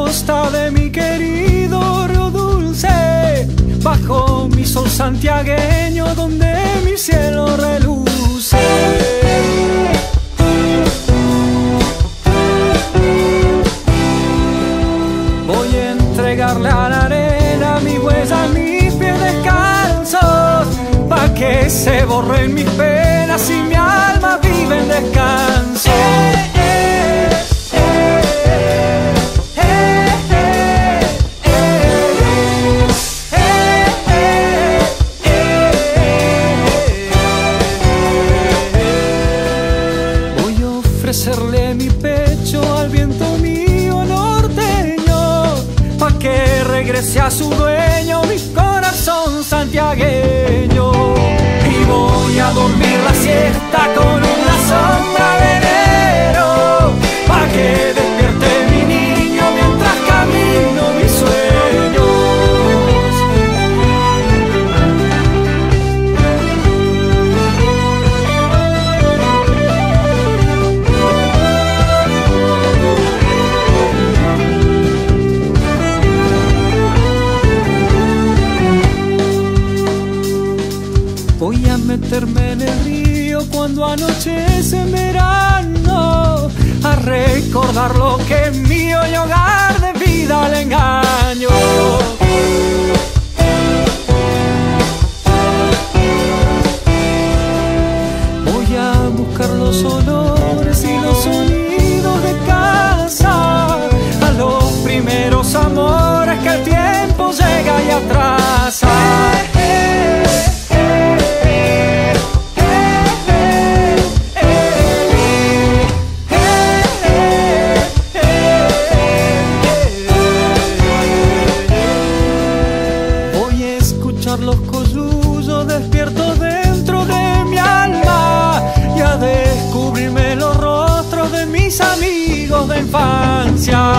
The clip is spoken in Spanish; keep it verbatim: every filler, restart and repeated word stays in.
costa de mi querido Río Dulce, bajo mi sol santiagueño donde mi cielo reluce. Voy a entregarle a la arena mi huella, mis pies descalzos, pa' que se borren mis penas y mi alma vive en descanso. Ofrecerle mi pecho al viento mío norteño, pa' que regrese a su dueño mi corazón santiagueño. Y voy a dormir la siesta con una sombra de enero, pa' que despierte mi niño mientras camino mis sueños. Voy a meterme en el río cuando anochece en verano, a recordar lo que es mío y hogar de vida al engaño. Voy a buscar los olores y los sonidos de casa, a los primeros amores que el tiempo llega y atrasa. Los coyullos despiertos dentro de mi alma y a descubrirme los rostros de mis amigos de infancia.